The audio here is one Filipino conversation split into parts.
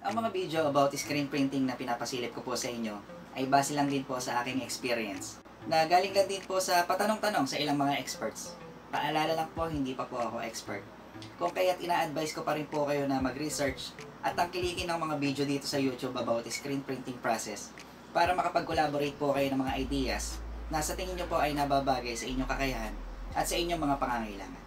Ang mga video about screen printing na pinapasilip ko po sa inyo ay base lang din po sa aking experience na galing lang din po sa patanong-tanong sa ilang mga experts. Paalala lang po, hindi pa po ako expert. Kung kaya't ina-advise ko pa rin po kayo na mag-research at tangkilikin ng mga video dito sa YouTube about screen printing process para makapag-collaborate po kayo ng mga ideas na sa tingin nyo po ay nababagay sa inyong kakayahan at sa inyong mga pangangailangan.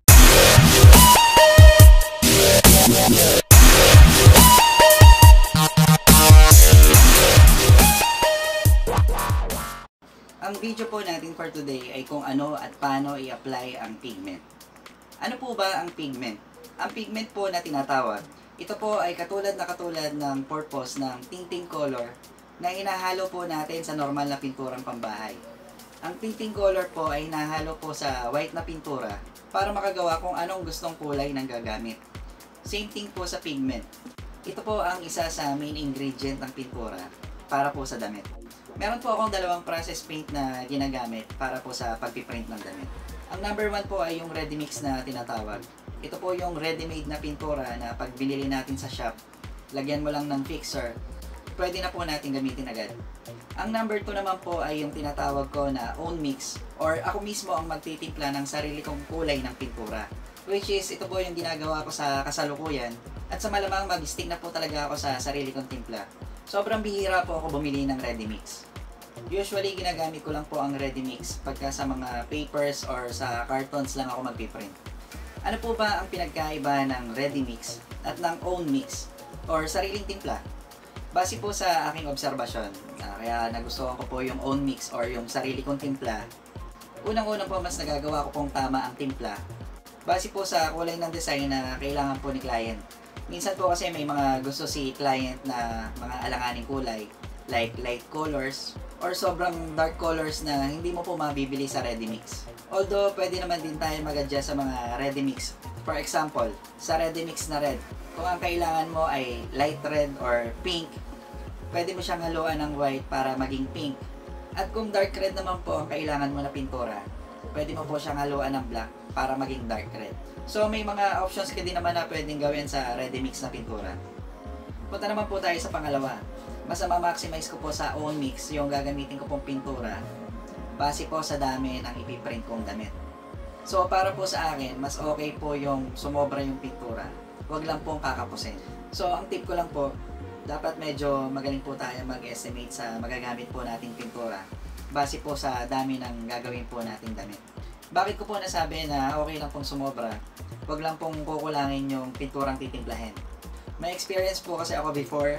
Ang video po natin for today ay kung ano at paano i-apply ang pigment. Ano po ba ang pigment? Ang pigment po na tinatawag, ito po ay katulad ng purpose ng tinting color na hinahalo po natin sa normal na pinturang pambahay. Ang tinting color po ay hinahalo po sa white na pintura para makagawa kung anong gustong kulay ng gagamit. Same thing po sa pigment. Ito po ang isa sa main ingredient ng pintura para po sa damit. Meron po akong dalawang process paint na ginagamit para po sa pagpiprint ng damit. Ang number 1 po ay yung ready mix na tinatawag. Ito po yung ready-made na pintura na pag binili natin sa shop, lagyan mo lang ng fixer, pwede na po natin gamitin agad. Ang number 2 naman po ay yung tinatawag ko na own mix, or ako mismo ang magtitimpla ng sarili kong kulay ng pintura. Which is, ito po yung ginagawa ko sa kasalukuyan, at sa malamang mag-stick na po talaga ako sa sarili kong timpla. Sobrang bihira po ako bumili ng ready mix. Usually, ginagamit ko lang po ang ready mix pagka sa mga papers or sa cartons lang ako magpiprint. Ano po ba ang pinagkaiba ng ready mix at ng own mix or sariling timpla? Base po sa aking obserbasyon, kaya nagustuhan ko po yung own mix or yung sarili kong timpla. Unang-unang po mas nagagawa ko pong tama ang timpla. Base po sa kulay ng design na kailangan po ni client. Minsan po kasi may mga gusto si client na mga alanganing kulay like light colors or sobrang dark colors na hindi mo po mabibili sa ready mix. Although pwede naman din tayo mag-adjust sa mga ready mix. For example, sa ready mix na red, kung ang kailangan mo ay light red or pink, pwede mo siyang haluan ng white para maging pink. At kung dark red naman po ang kailangan mo na pintura, pwede mo po siyang haluan ng black para maging dark red. So may mga options ka din naman na pwedeng gawin sa ready mix na pintura. Punta naman po tayo sa pangalawa. Mas ma-maximize ko po sa own mix yung gagamitin ko pong pintura base po sa dami ng ipiprint kong damit. So para po sa akin, mas okay po yung sumobra yung pintura. Huwag lang pong kakapusin. So ang tip ko lang po, dapat medyo magaling po tayo mag-estimate sa magagamit po nating pintura base po sa dami ng gagawin po nating damit. Bakit ko po nasabi na okay lang pong sumobra, huwag lang pong kukulangin yung pinturang titimplahin. May experience po kasi ako before,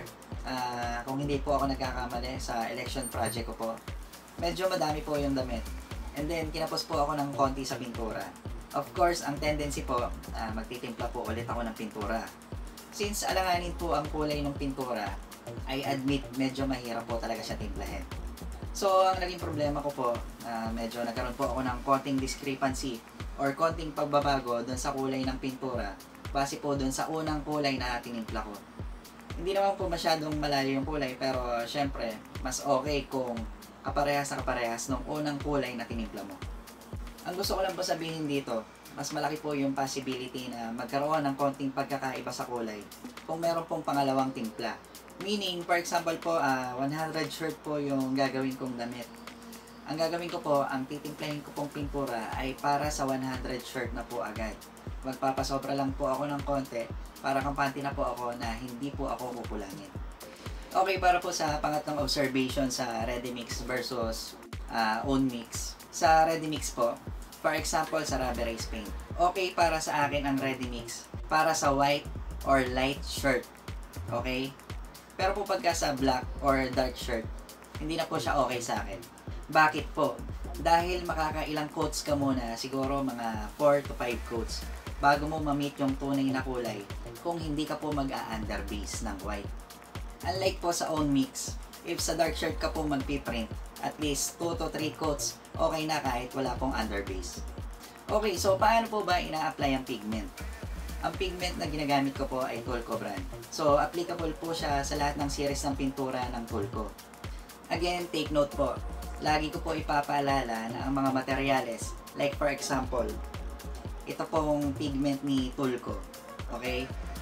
kung hindi po ako nagkakamali sa election project ko po, medyo madami po yung damit. And then, kinapos po ako ng konti sa pintura. Of course, ang tendency po, magtitimpla po ulit ako ng pintura. Since alanganin po ang kulay ng pintura, I admit medyo mahirap po talaga siya timplahin. So, ang naging problema ko po, medyo nagkaroon po ako ng konting discrepancy or konting pagbabago doon sa kulay ng pintura base po doon sa unang kulay na tinimpla ko. Hindi naman po masyadong malayo yung kulay, pero syempre, mas okay kung kaparehas na kaparehas ng unang kulay na tinimpla mo. Ang gusto ko lang po sabihin dito, mas malaki po yung possibility na magkaroon ng konting pagkakaiba sa kulay kung meron pong pangalawang timpla. Meaning, for example po, 100 shirt po yung gagawin kong damit. Ang gagawin ko po, ang titimplahin ko pong pintura ay para sa 100 shirt na po agad. Magpapasobra lang po ako ng konti para kampante na po ako na hindi po ako kukulangin. Okay, para po sa pangatlong observation sa ready mix versus own mix. Sa ready mix po, for example sa rubberized paint, okay para sa akin ang ready mix para sa white or light shirt. Okay? Pero po pagka sa black or dark shirt, hindi na po siya okay sa akin. Bakit po? Dahil makakailang coats ka muna, siguro mga 4 to 5 coats, bago mo ma-meet yung tunay na kulay kung hindi ka po mag-underbase ng white. Unlike po sa own mix, if sa dark shirt ka po magpiprint, at least 2 to 3 coats, okay na kahit wala pong underbase. Okay, so paano po ba ina-apply ang pigment? Ang pigment na ginagamit ko po ay Tulco brand. So, applicable po siya sa lahat ng series ng pintura ng Tulco. Again, take note po. Lagi ko po ipapaalala na ang mga materyales, like for example, ito pong pigment ni Tulco. Okay?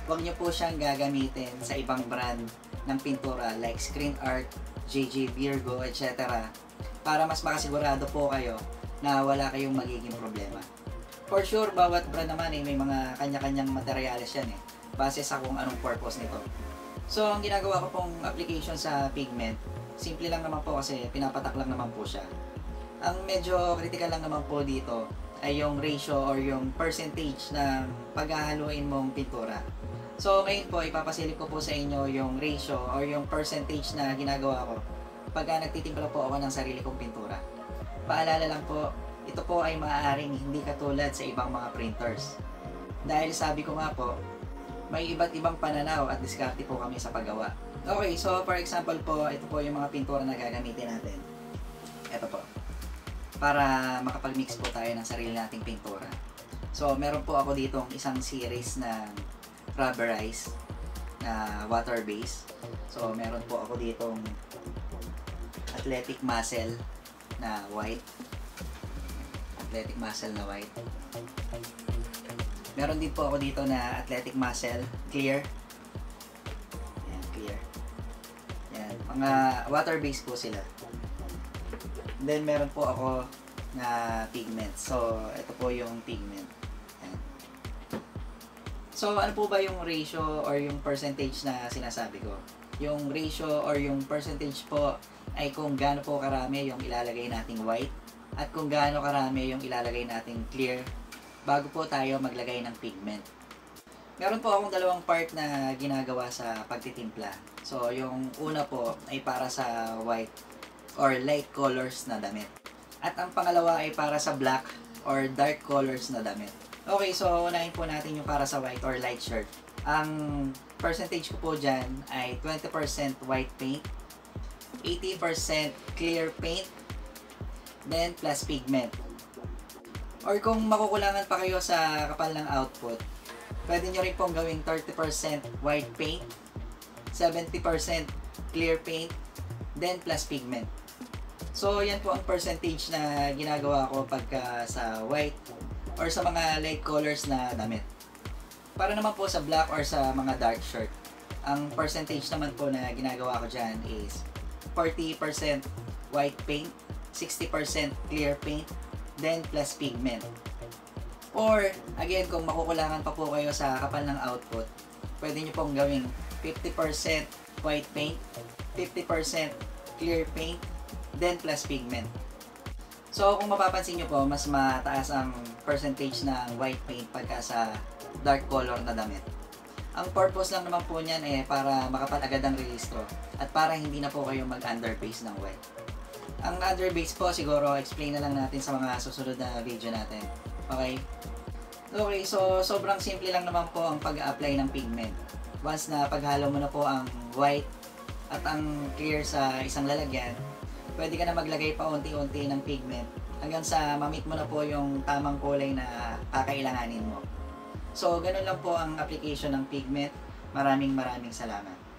huwag nyo po siyang gagamitin sa ibang brand ng pintura like Screen Art, JJ Virgo, etc. para mas makasigurado po kayo na wala kayong magiging problema. For sure, bawat brand naman may mga kanya-kanyang materyales yan base sa kung anong purpose nito. So, ang ginagawa ko pong application sa pigment, simple lang naman po kasi pinapatak lang naman po siya. Ang medyo critical lang naman po dito ay yung ratio or yung percentage ng paghahaluin mong pintura. So, ngayon po, ipapasilip ko po sa inyo yung ratio or yung percentage na ginagawa ko pagka nagtitimpla po ako ng sarili kong pintura. Paalala lang po, ito po ay maaaring hindi katulad sa ibang mga printers. Dahil sabi ko nga po, may iba't ibang pananaw at diskarte po kami sa paggawa. Okay, so for example po, ito po yung mga pintura na gagamitin natin. Ito po. Para makapag-mix po tayo ng sarili nating pintura. So, meron po ako ditong isang series ng rubberized na water base. So, meron po ako ditong athletic muscle na white. Athletic muscle na white. Meron din po ako dito na athletic muscle clear. Ayan, clear. Ayan, mga water base po sila. Then, meron po ako na pigment. So, ito po yung pigment. Ayan. So, ano po ba yung ratio or yung percentage na sinasabi ko? Yung ratio or yung percentage po ay kung gaano po karami yung ilalagay nating white at kung gaano karami yung ilalagay nating clear bago po tayo maglagay ng pigment. Meron po akong dalawang part na ginagawa sa pagtitimpla. So, yung una po ay para sa white or light colors na damit. At ang pangalawa ay para sa black or dark colors na damit. Okay, so unahin po natin yung para sa white or light shirt. Ang percentage ko po dyan ay 20% white paint, 80% clear paint, then plus pigment. Or kung makukulangan pa kayo sa kapal ng output, pwede nyo rin pong gawing 30% white paint, 70% clear paint, then plus pigment. So, yan po ang percentage na ginagawa ko pagka sa white or sa mga light colors na damit. Para naman po sa black or sa mga dark shirt, ang percentage naman po na ginagawa ko dyan is 40% white paint, 60% clear paint, then plus pigment. Or, again, kung makukulangan pa po kayo sa kapal ng output, pwede nyo pong gawing 50% white paint, 50% clear paint, then plus pigment. So, kung mapapansin nyo po, mas mataas ang percentage ng white paint pagka sa dark color na damit. Ang purpose lang naman po niyan para makapal agad ang rehistro at para hindi na po kayo mag-underbase ng white. Ang underbase po, siguro explain na lang natin sa mga susunod na video natin. Okay? Okay, so sobrang simple lang naman po ang pag-apply ng pigment. Once na paghalo mo na po ang white at ang clear sa isang lalagyan, pwede ka na maglagay pa unti-unti ng pigment hanggang sa ma-meet mo na po yung tamang kulay na kakailanganin mo. So, ganun lang po ang application ng pigment. Maraming salamat.